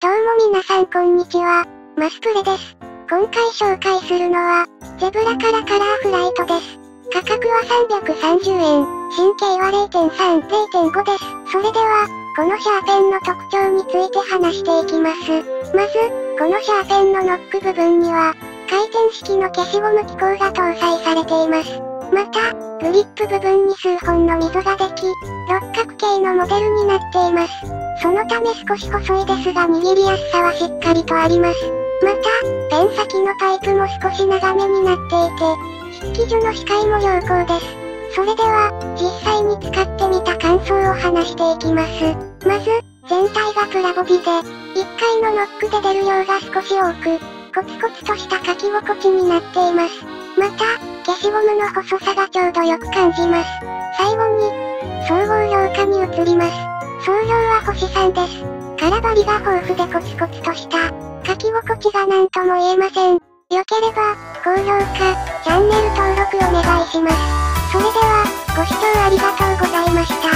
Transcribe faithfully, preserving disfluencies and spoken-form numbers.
どうも皆さんこんにちは、マスプレです。今回紹介するのは、ゼブラからカラーフライトです。価格はさんびゃくさんじゅうえん、神経は れいてんさん、れいてんご です。それでは、このシャーペンの特徴について話していきます。まず、このシャーペンのノック部分には、回転式の消しゴム機構が搭載されています。また、グリップ部分に数本の溝ができ、六角形のモデルになっています。そのため少し細いですが握りやすさはしっかりとあります。また、ペン先のパイプも少し長めになっていて、筆記所の視界も良好です。それでは、実際に使ってみた感想を話していきます。まず、全体がプラボディで、いっかいのノックで出る量が少し多く、コツコツとした書き心地になっています。また、消しゴムの細さがちょうどよく感じます。最後に、総合評価に移ります。総評は星さんです。空張りが豊富でコツコツとした、書き心地が何とも言えません。よければ、高評価、チャンネル登録お願いします。それでは、ご視聴ありがとうございました。